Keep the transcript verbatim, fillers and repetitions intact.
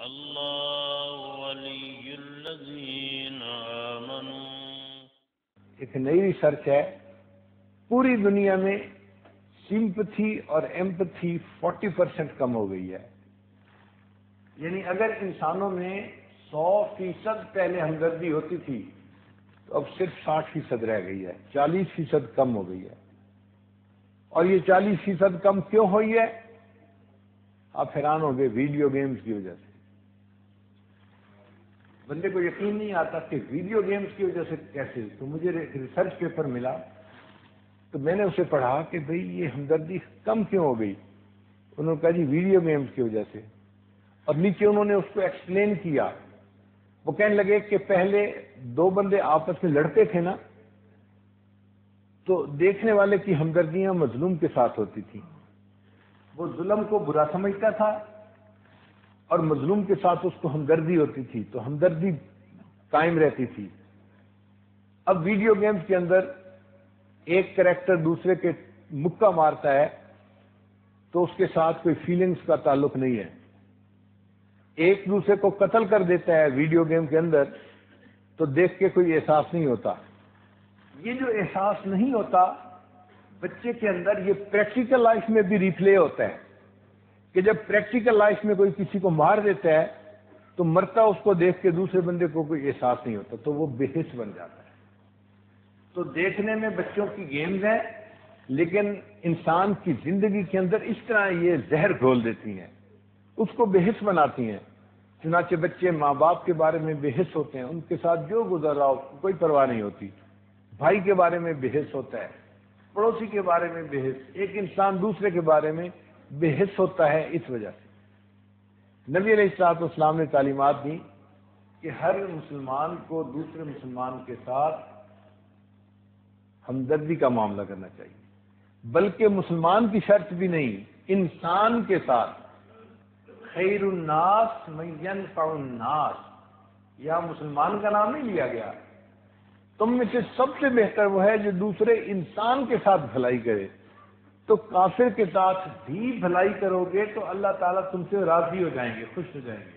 اللہ ولی الذین آمنوا۔ ایک نئی ریسرچ ہے، پوری دنیا میں سمپتھی اور ایمپتھی فورٹی پرسینٹ کم ہو گئی ہے۔ یعنی اگر انسانوں میں سو فیصد پہلے ہمدردی ہوتی تھی تو اب صرف ساٹھ فیصد رہ گئی ہے، چالیس فیصد کم ہو گئی ہے۔ اور یہ چالیس فیصد کم کیوں ہوئی ہے؟ آپ حیران ہو گئے، ویڈیو گیمز کی وجہ سے۔ بندے کو یقین نہیں آتا کہ ویڈیو گیمز کی وجہ سے کیسے، تو مجھے ریسرچ پیپر ملا تو میں نے اسے پڑھا کہ بھئی یہ ہمدردی کم کیوں ہو گئی؟ انہوں نے کہا جی ویڈیو گیمز کی وجہ سے، اور نیچے انہوں نے اس کو ایکسپلین کیا۔ وہ کہنے لگے کہ پہلے دو بندے آپس میں لڑتے تھے نا، تو دیکھنے والے کی ہمدردیاں مظلوم کے ساتھ ہوتی تھیں، وہ ظلم کو برا سمجھتا تھا اور مظلوم کے ساتھ اس کو ہمدردی ہوتی تھی، تو ہمدردی قائم رہتی تھی۔ اب ویڈیو گیمز کے اندر ایک کریکٹر دوسرے کے مکہ مارتا ہے تو اس کے ساتھ کوئی فیلنگز کا تعلق نہیں ہے، ایک دوسرے کو قتل کر دیتا ہے ویڈیو گیم کے اندر تو دیکھ کے کوئی احساس نہیں ہوتا۔ یہ جو احساس نہیں ہوتا بچے کے اندر، یہ پریکٹیکل لائف میں بھی ریپلے ہوتا ہے کہ جب پریکٹیکل لائف میں کوئی کسی کو مار دیتا ہے تو مرتا اس کو دیکھ کے دوسرے بندے کو کوئی احساس نہیں ہوتا، تو وہ بے حس بن جاتا ہے۔ تو دیکھنے میں بچوں کی گیمز ہیں، لیکن انسان کی زندگی کے اندر اس طرح یہ زہر گھول دیتی ہیں، اس کو بے حس بناتی ہیں۔ چنانچہ بچے ماں باپ کے بارے میں بے حس ہوتے ہیں، ان کے ساتھ جو گزر رہا ہو کوئی پرواہ نہیں ہوتی، بھائی کے بارے میں بے حس ہوتا ہے، پڑوسی کے بارے میں بے حس، ایک انسان دوسرے کے بارے میں بے حس ہوتا ہے اس وجہ سے۔ نبی علیہ الصلوۃ والسلام نے تعلیمات دی کہ ہر مسلمان کو دوسرے مسلمان کے ساتھ ہمدردی کا معاملہ کرنا چاہیے، بلکہ مسلمان کی شرط بھی نہیں، انسان کے ساتھ۔ خیر الناس من ینفع الناس، یا مسلمان کا نام نہیں لیا گیا، تم میں سے سب سے بہتر وہ ہے جو دوسرے انسان کے ساتھ بھلائی کرے۔ تو کافر کے ساتھ بھی بھلائی کرو گے تو اللہ تعالیٰ تم سے راضی ہو جائیں گے، خوش ہو جائیں گے۔